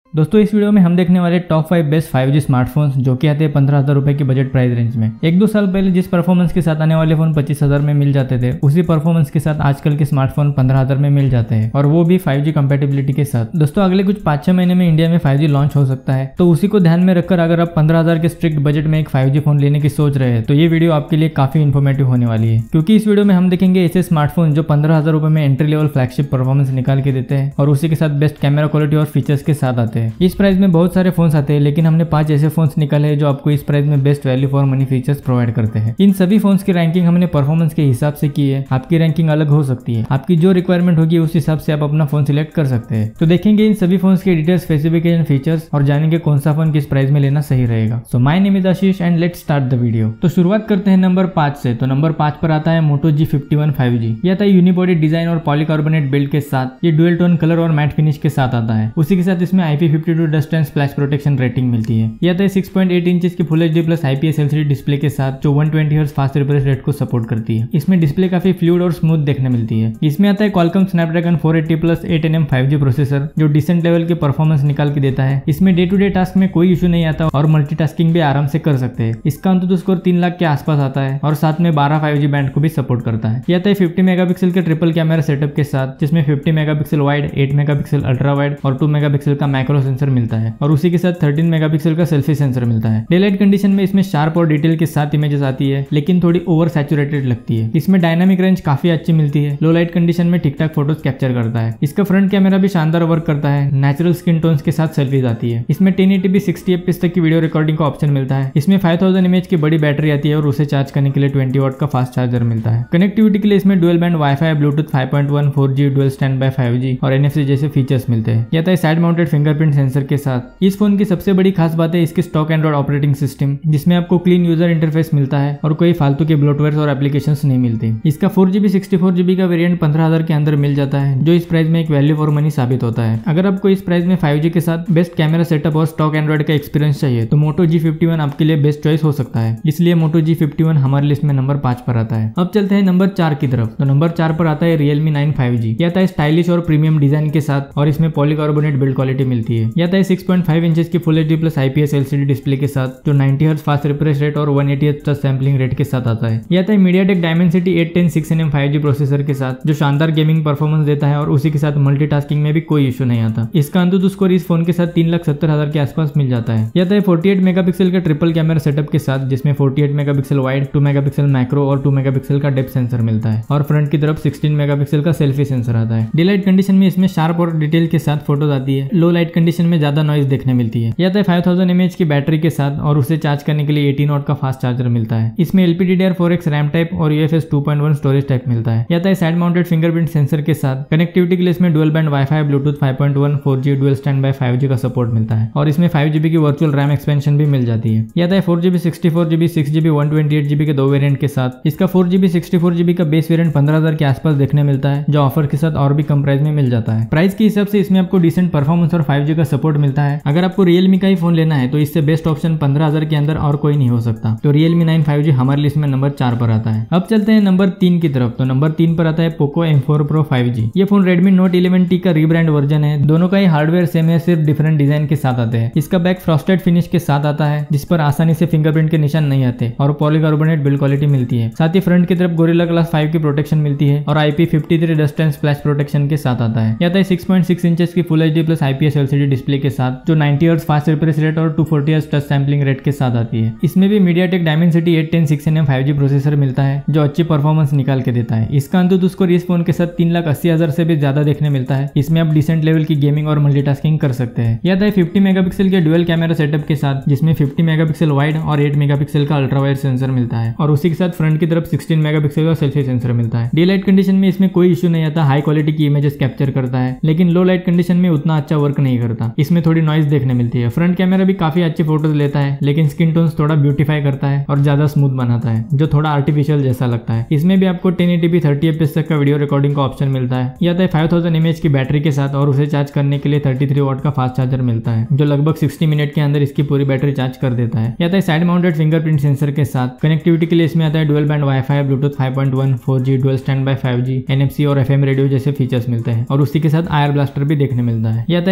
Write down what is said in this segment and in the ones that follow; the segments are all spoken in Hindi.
दोस्तों इस वीडियो में हम देखने वाले टॉप 5 बेस्ट 5G स्मार्टफोन्स जो कि आते हैं 15,000 रुपए की बजट प्राइस रेंज में। 1-2 साल पहले जिस परफॉर्मेंस के साथ आने वाले फोन 25,000 में मिल जाते थे, उसी परफॉर्मेंस के साथ आजकल के स्मार्टफोन 15,000 में मिल जाते हैं, और वो भी 5G कंपेटेबिलिटी के साथ। दोस्तों अगले कुछ 5-6 महीने में इंडिया में 5G लॉन्च हो सकता है, तो उसी को ध्यान में रखकर अगर आप 15,000 के स्ट्रिक्ट बजट में एक 5G फोन लेने की सोच रहे हैं तो ये वीडियो आपके लिए काफी इन्फॉर्मेटिव होने वाली है, क्योंकि इस वीडियो में हम देखेंगे ऐसे स्मार्टफोन जो 15,000 रुपए में एंट्री लेवल फ्लैगशिप परफॉर्मेंस निकाल के देते हैं और उसी के साथ बेस्ट कैमरा क्वालिटी और फीचर्स के साथ आते हैं। इस प्राइस में बहुत सारे फोन्स आते हैं, लेकिन हमने 5 ऐसे फोन्स निकाले हैं जो आपको इस प्राइस में best value for money features provide करते हैं। इन सभी फोन्स की रैंकिंग हमने परफॉर्मेंस के हिसाब से की है। आपकी रैंकिंग अलग हो सकती है, आपकी जो रिक्वायरमेंट होगी उस हिसाब से आप अपना फोन सिलेक्ट कर सकते हैं। तो देखेंगे इन सभी फोन्स के डिटेल्स, स्पेसिफिकेशन, फीचर्स और जानेंगे कौन सा फोन किस प्राइस में लेना सही रहेगा। So my name is Ashish and let's start the video. तो शुरुआत करते हैं नंबर 5 से। तो नंबर 5 पर आता है Moto G51 5G। यह आता है यूनिबॉडी डिजाइन और पॉलीकार्बोनेट बिल्ड के साथ। ये डुअल टोन कलर और मैट फिनिश के साथ आता है। उसी के साथ इसमें IP52 dust and splash protection rating मिलती है। यह आता है 6.8 इंचेस की full HD plus IPS LCD display के साथ, जो 120 हर्ट्ज फास्ट रिफ्रेश रेट को सपोर्ट करती है। इसमें डिस्प्ले काफी फ्लूइड और स्मूथ देखने मिलती है। इसमें आता है Qualcomm Snapdragon 480 plus 8nm 5G processor, जो डिसेंट लेवल के परफॉर्मेंस निकाल के देता है। इसमें डे टू डे टास्क में कोई इशू नहीं आता और मल्टीटास्किंग भी आराम से कर सकते हैं। इसका अंतुतु स्कोर 3 लाख के आसपास आता है और साथ में 12 5G बैंड को भी सपोर्ट करता है। यह आता है 50 मेगापिक्सल के ट्रिपल कैमरा सेटअप के साथ, जिसमें 50 megapixel wide, 8 megapixel ultra wide और 2 मेगापिक्सल का मैक्रो सेंसर मिलता है, और उसी के साथ 13 मेगापिक्सल का सेल्फी सेंसर मिलता है। डे लाइट कंडीशन में इसमें शार्प और डिटेल के साथ इमेजेस आती है, लेकिन थोड़ी ओवर सैचुरेटेड लगती है। इसमें डायनामिक रेंज काफी अच्छी मिलती है। लो लाइट कंडीशन में ठीक ठाक फोटोज कैप्चर करता है। इसका फ्रंट कैमरा भी शानदार वर्क करता है। नेचुरल स्किन टोन्स के साथ सेल्फीज आती है। इसमें 1080p 60 fps तक की वीडियो रिकॉर्डिंग का ऑप्शन मिलता है। इसमें 5000 mAh की बड़ी बैटरी आती है और उसे चार्ज करने के लिए 20 वाट का फास्ट चार्जर मिलता है। कनेक्टिविटी के लिए इसमें dual band wifi, Bluetooth 5.1, 4G, dual standby 5G और NFC जैसे फीचर्स मिलते हैं। यह आता है साइड माउंटेड फिंगरप्रिंट सेंसर के साथ। इस फोन की सबसे बड़ी खास बात है इसके स्टॉक एंड्रॉइड ऑपरेटिंग सिस्टम, जिसमें आपको क्लीन यूजर इंटरफेस मिलता है और कोई फालतू के ब्लोटवेयर और एप्लीकेशंस नहीं मिलते। इसका 4GB 64GB का वेरिएंट 15,000 के अंदर मिल जाता है, जो इस प्राइस में एक वैल्यू फॉर मनी साबित होता है। अगर आपको इस प्राइस में 5G के साथ बेस्ट कैमरा सेटअप और स्टॉक एंड्रॉइड का एक्सपीरियंस चाहिए तो Moto G51 आपके लिए बेस्ट चॉइस हो सकता है। इसलिए Moto G51 हमारी लिस्ट में नंबर 5 पर आता है। अब चलते हैं नंबर 4 की तरफ। तो नंबर 4 पर आता है Realme 9 5G। यह आता है स्टाइलिश और प्रीमियम डिजाइन के साथ और इसमें पॉलीकार्बोनेट बिल्ड क्वालिटी मिलती है। यह आता है 6.5 इंचेस की full HD plus IPS LCD display के साथ, जो 90 हर्ट्ज फास्ट रिफ्रेश रेट और 180 हर्ट्ज टच सैंपलिंग रेट के साथ आता है। यह आता है MediaTek Dimensity 810 6nm 5G processor के साथ, जो शानदार गेमिंग परफॉर्मेंस देता है और उसी के साथ मल्टीटास्किंग में भी कोई इशू नहीं आता। इसका अंतुतु स्कोर इस फोन के साथ 3,70,000 के आसपास मिल जाता है। यह आता है 48 मेगापिक्सल का ट्रिपल कैमरा सेटअप के साथ, जिसमें 48 मेगापिक्सल वाइड, 2 मेगापिक्सल मैक्रो और 2 मेगापिक्सल का डेप्थ सेंसर मिलता है, और फ्रंट की तरफ 16 मेगापिक्सल का सेल्फी सेंसर आता है। डे लाइट कंडीशन में इसमें शार्प और डिटेल के साथ फोटोज आती है। लो लाइट कंडीशन में ज्यादा नॉइज देखने मिलती है। यह आता है 5000 mAh की बैटरी के साथ और उसे चार्ज करने के लिए 18 वाट का फास्ट चार्जर मिलता है। इसमें LPDDR4X रैम टाइप और UFS 2.1 स्टोरेज टाइप मिलता है। यह आता है साइड माउंटेड फिंगरप्रिंट सेंसर के साथ। कनेक्टिविटी के लिए इसमें dual band wifi, Bluetooth 5.1, 4G, dual standby 5G का सपोर्ट मिलता है, और इसमें 5GB की वर्चुअल रैम एक्सपेंशन भी मिल जाती है। यह आता है 4GB 64GB 6GB 128GB के 2 वेरिएंट के साथ। इसका 4GB 64GB का बेस वेरिएंट 15,000 के आसपास देखने मिलता है, जो ऑफर के साथ और भी कम प्राइस में मिल जाता है। प्राइस के हिसाब से इसमें आपको डिसेंट परफॉर्मेंस और 5G का सपोर्ट मिलता है। अगर आपको Realme का ही फोन लेना है तो इससे बेस्ट ऑप्शन 15,000 के अंदर और कोई नहीं हो सकता। तो Realme 9 5G हमारी लिस्ट में नंबर 4 पर आता है। अब चलते हैं नंबर 3 की तरफ। तो नंबर 3 पर आता है Poco M4 Pro 5G। ये फोन Redmi Note 11T का रीब्रांड वर्जन है। दोनों का ही हार्डवेयर सेम है, सिर्फ डिफरेंट डिजाइन के साथ आते हैं। इसका बैक फ्रॉस्टेड फिनिश के साथ आता है, जिस पर आसानी से फिंगरप्रिंट के निशान नहीं आते, और पॉलीकार्बोनेट बिल्ड क्वालिटी मिलती है। साथ ही फ्रंट की तरफ गोरिल्ला ग्लास 5 की प्रोटेक्शन मिलती है और IP53 dust and splash protection के साथ आता है। यह आता है 6.6 इंचेस की full HD plus IPS LCD display के साथ, जो 90 हर्ट्ज फास्ट रिफ्रेश रेट और 240 हर्ट्ज टच सैंपलिंग रेट के साथ आती है। इसमें भी MediaTek Dimensity 810 6nm 5G processor मिलता है, जो अच्छी परफॉर्मेंस निकाल के देता है। इसका अंतुतु स्कोर इस फोन के साथ 3,80,000 से भी ज्यादा देखने मिलता है। इसमें आप डिसेंट लेवल की गेमिंग और मल्टीटास्किंग कर सकते हैं। यह आता है 50 मेगापिक्सल के डुअल कैमरा सेटअप के साथ, जिसमें 50 मेगापिक्सल वाइड और 8 मेगापिक्सल का अल्ट्रा वाइड सेंसर मिलता है, और उसी के साथ फ्रंट की तरफ 16 मेगापिक्सल का सेल्फी सेंसर मिलता है। डे लाइट कंडीशन में इसमें कोई इशू नहीं आता, हाई क्वालिटी की इमेजेस कैप्चर करता है, लेकिन लो लाइट कंडीशन में उतना अच्छा वर्क नहीं करता। इसमें थोड़ी नॉइज देखने मिलती है। फ्रंट कैमरा भी काफी अच्छी फोटोज लेता है, लेकिन स्किन टोन्स थोड़ा ब्यूटीफाई करता है और ज्यादा स्मूथ बनाता है, जो थोड़ा आर्टिफिशियल जैसा लगता है। इसमें भी आपको 1080p 30 fps तक का वीडियो रिकॉर्डिंग का ऑप्शन मिलता है। यह आता है 5000 mAh की बैटरी के साथ और उसे चार्ज करने के लिए 33 वाट का फास्ट चार्जर मिलता है, जो लगभग 60 मिनट के अंदर इसकी पूरी बैटरी चार्ज कर देता है। यह आता है साइड माउंटेड फिंगरप्रिंट सेंसर के साथ। कनेक्टिविटी के लिए इसमें आता है dual band wifi, Bluetooth 5.1, 4G, dual standby 5G, NFC और FM रेडियो जैसे फीचर्स मिलते हैं, और उसी के साथ IR ब्लास्टर भी देखने मिलता है। यह आता है MIUI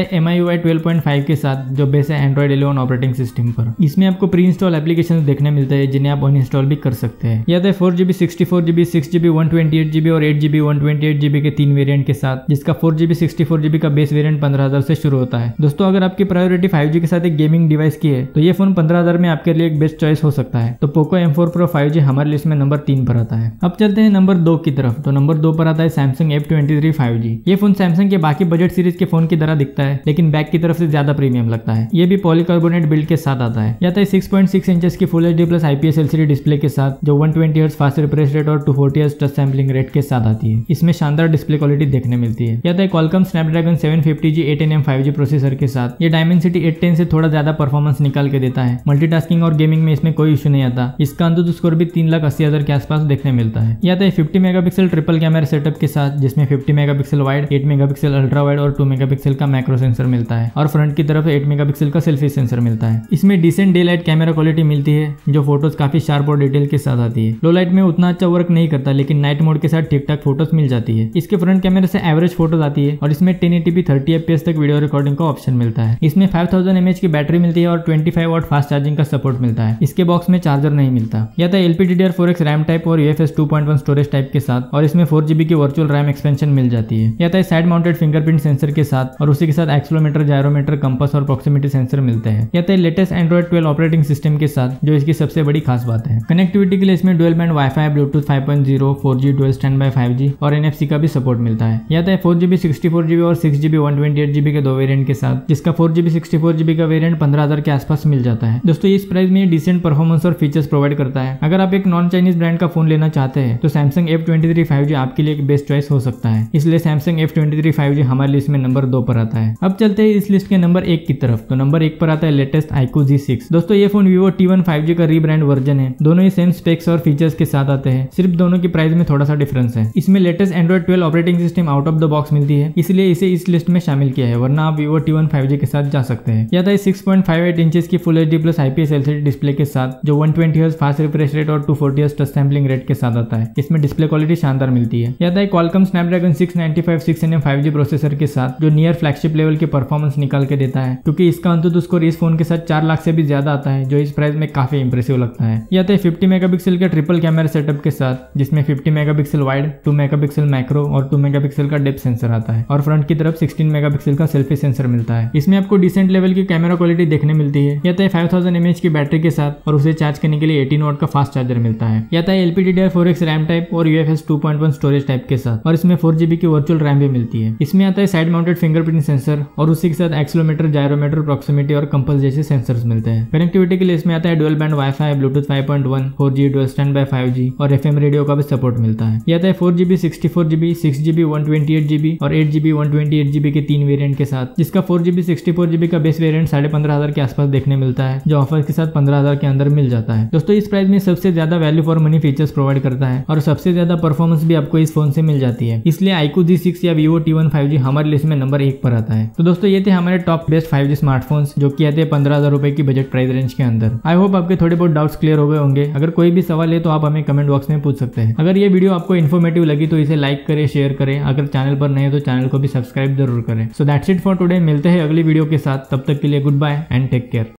MIUI 12.5 के साथ जो बेस है Android 11 ऑपरेटिंग सिस्टम पर। इसमें आपको प्री इंस्टॉल एप्लीकेशन देखने मिलते हैं जिन्हें आप अनइंस्टॉल भी कर सकते हैं। यह 4GB 64GB 6GB 128GB और 8GB 128GB के 3 वेरिएंट के साथ, जिसका 4GB 64GB का बेस वेरिएंट 15,000 से शुरू होता है। दोस्तों अगर आपकी प्रायोरिटी 5G के साथ एक गेमिंग डिवाइस की है तो ये फोन 15,000 में आपके लिए एक बेस्ट चॉइस हो सकता है। तो पोको M4 Pro 5G हमारे लिस्ट में नंबर 3 पर आता है। अब चलते हैं नंबर 2 की तरफ। तो नंबर 2 पर आता है Samsung F23 5G। ये फोन सैमसंग के बाकी बजट सीरीज के फोन की तरह दिखता है, लेकिन बैक की तरफ से ज्यादा प्रीमियम लगता है। ये भी पॉलीकार्बोनेट बिल्ड के साथ आता है। यह 6.6 इंचेस की full HD plus IPS LCD display के साथ जो 120 Hz फास्ट रिफ्रेश रेट और 240 Hz टच सैम्पलिंग रेट के साथ आती है। इसमें शानदार डिस्प्ले क्वालिटी देखने मिलती है। यह Qualcomm Snapdragon 750G 8nm 5G processor के साथ ये Dimensity 810 से थोड़ा ज्यादा परफॉर्मेंस निकाल के देता है। मल्टीटास्किंग और गेमिंग में इसमें कोई इशू नहीं आता। इसका अंतुतु स्कोर भी 3,80,000 के आसपास देखने मिलता है। यह 50 मेगापिक्सल ट्रिपल कैमरा सेटअप के साथ, जिसमें 50 megapixel wide, 8 megapixel ultra wide और 2 मेगापिक्सल का मैक्रो सेंसर मिलता है और फ्रंट की तरफ 8 मेगापिक्सल का सेल्फी सेंसर मिलता है। इसमें decent daylight camera quality मिलती है जो फोटोज काफी शार्प और डिटेल के साथ आती है। लो लाइट में उतना अच्छा वर्क नहीं करता, लेकिन नाइट मोड के साथ ठीक ठाक फोटोज मिल जाती है। इसके फ्रंट कैमरे से एवरेज फोटोज आती है और इसमें 1080p 30 fps तक वीडियो रिकॉर्डिंग का ऑप्शन मिलता है। इसमें 5000 mAh की बैटरी मिलती है और 25 वाट फास्ट चार्जिंग का सपोर्ट मिलता है। इसके बॉक्स में चार्जर नहीं मिलता। यह LPDDR4X रैम टाइप और UFS 2.1 स्टोरेज टाइप के साथ और इसमें 4GB की वर्चुअल रैम एक्सपेंशन मिल जाती है। यह साइड माउंटेड फिंगरप्रिंट सेंसर के साथ और उसी के साथ एक्सेलेरोमीटर, जायरोमीटर, कंपास और प्रॉक्सिमिटी सेंसर मिलते हैं। यह लेटेस्ट Android 12 ऑपरेटिंग सिस्टम के साथ, जो इसकी सबसे बड़ी खास बात है। कनेक्टिविटी के लिए इसमें dual band wifi, Bluetooth 5.0, 4G dual standby 5G और NFC का भी सपोर्ट मिलता है। यह 4GB 64GB और 6GB 128GB के 2 वेरिएंट के साथ, जिसका 4GB 64GB का वेरिएंट 15,000 के आसपास मिल जाता है। दोस्तों इस प्राइस में डिसेंट परफॉर्मेंस और फीचर्स प्रोवाइड करता है। अगर आप एक नॉन चाइनीज ब्रांड का फोन लेना चाहते हैं तो Samsung F23 5G आपके लिए एक बेस्ट चॉइस हो सकता है। इसलिए Samsung F23 5G हमारे लिस्ट में नंबर 2 पर आता है। अब चलते हैं इस लिस्ट के नंबर 1 की तरफ। तो नंबर 1 पर आता है लेटेस्ट iQOO Z6। दोस्तों ये फोन Vivo T1 5G का रीब्रांड वर्जन है। दोनों ही सेम स्पेक्स और फीचर्स के साथ आते हैं, सिर्फ दोनों की प्राइस में थोड़ा सा डिफरेंस है। इसमें latest Android 12 operating system out of the box मिलती है, इसलिए इसे इस लिस्ट में शामिल किया है, वरना आप Vivo T1 5G के साथ जा सकते हैं। यह 6.58 इंचेस की full HD plus IPS LCD display के साथ जो 120 Hz फास्ट रिफ्रेश रेट और 240 Hz टच सैम्पलिंग रेट के साथ आता है। इसमें डिस्प्ले क्वालिटी शानदार मिलती है। यह Qualcomm Snapdragon 695 6nm 5G processor के साथ जो नियर फ्लैगशिप लेवल की परफॉर्मेंस निकाल के देता है, क्योंकि इसका अंतुतु स्कोर इस फोन के साथ 4 लाख से भी ज्यादा आता है, जो इस प्राइस में काफी इंप्रेसिव लगता है। यह 50 मेगापिक्सल का ट्रिपल कैमरा सेटअप के साथ, जिसमें 50 मेगापिक्सल वाइड, 2 मेगापिक्सल मैक्रो और 2 मेगापिक्सल का डेप्थ सेंसर आता है और फ्रंट की तरफ 16 मेगापिक्सल का सेल्फी सेंसर मिलता है। इसमें आपको डिसेंट लेवल की कैमरा क्वालिटी देखने मिलती है। यह 5000 mAh की बैटरी के साथ और उसे चार्ज करने के लिए 18 वाट का फास्ट चार्जर मिलता है। यह LPDDR4X रैम टाइप और UFS 2.1 स्टोरेज टाइप के साथ और इसमें 4GB की वर्चुअल रैम भी मिलती है। इसमें आता है साइड माउंटेड फिंगरप्रिंट सेंसर और उसी के साथ एक्सेलेरोमीटर, जायरोमीटर, प्रॉक्सिमिटी और कंपास जैसे सेंसर्स मिलते हैं। कनेक्टिविटी के लिए इसमें आता है dual band wifi, Bluetooth 5.1, 4G dual standby 5G और FM रेडियो का भी सपोर्ट मिलता है। यह 4GB 64GB 6GB 128GB और 8GB 128GB के 3 वेरिएंट के साथ, जिसका 4GB 64GB का बेस वेरिएंट 15,500 के आसपास देखने मिलता है, जो ऑफर के साथ 15,000 के अंदर मिल जाता है। दोस्तों इस प्राइस में सबसे ज्यादा value for money features provide करता है और सबसे ज्यादा परफॉर्मेंस भी आपको इस फोन से मिल जाती है। इसलिए iQOO Z6 या Vivo T1 5G हमारी लिस्ट में नंबर 1 पर आता है। तो दोस्तों ये थे हमारे टॉप बेस्ट 5G स्मार्टफोन्स, जो कि आते हैं 15,000 रुपए की बजट प्राइस रेंज के अंदर। आई होप आपके थोड़े बहुत डाउट्स क्लियर हो गए होंगे। अगर कोई भी सवाल है तो आप हमें कमेंट बॉक्स में पूछ सकते हैं। अगर ये वीडियो आपको इन्फॉर्मेटिव लगी तो इसे लाइक करें, शेयर करें। अगर चैनल पर नए तो चैनल को भी सब्सक्राइब जरूर करें। So that's it for today. मिलते हैं अगली वीडियो के साथ, तब तक के लिए goodbye and take care.